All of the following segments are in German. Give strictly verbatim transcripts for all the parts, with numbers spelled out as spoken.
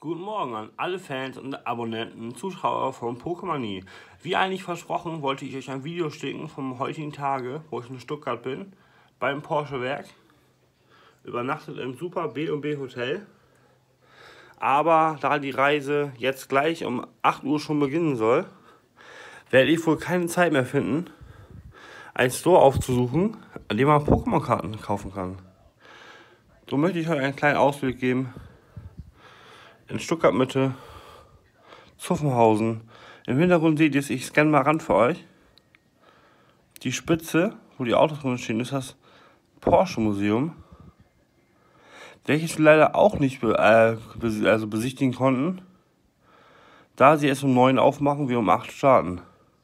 Guten Morgen an alle Fans und Abonnenten, Zuschauer von Pokemanie. Wie eigentlich versprochen, wollte ich euch ein Video schicken vom heutigen Tage, wo ich in Stuttgart bin, beim Porsche-Werk. Übernachtet im Super B und B Hotel. Aber da die Reise jetzt gleich um acht Uhr schon beginnen soll, werde ich wohl keine Zeit mehr finden, einen Store aufzusuchen, an dem man Pokémon-Karten kaufen kann. So möchte ich euch einen kleinen Ausblick geben in Stuttgart Mitte, Zuffenhausen. Im Hintergrund seht ihr es, ich scanne mal ran für euch. Die Spitze, wo die Autos drin stehen, ist das Porsche Museum, welches wir leider auch nicht be äh, bes also besichtigen konnten, da sie erst um neun aufmachen, wir um acht starten.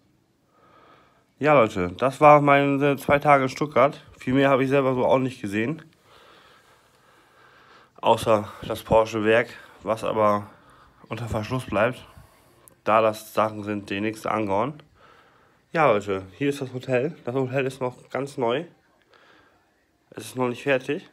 Ja Leute, das waren meine zwei Tage in Stuttgart. Viel mehr habe ich selber so auch nicht gesehen. Außer das Porsche-Werk, was aber unter Verschluss bleibt, da das Sachen sind, die nichts angehören. Ja Leute, hier ist das Hotel. Das Hotel ist noch ganz neu. Es ist noch nicht fertig.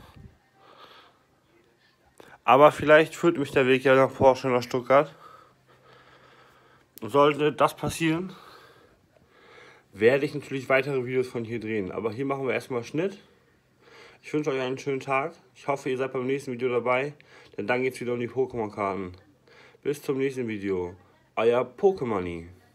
Aber vielleicht führt mich der Weg ja nach Porsche nach Stuttgart. Und sollte das passieren, werde ich natürlich weitere Videos von hier drehen. Aber hier machen wir erstmal Schnitt. Ich wünsche euch einen schönen Tag. Ich hoffe, ihr seid beim nächsten Video dabei, denn dann geht es wieder um die Pokémon-Karten. Bis zum nächsten Video. Euer Pokemanie.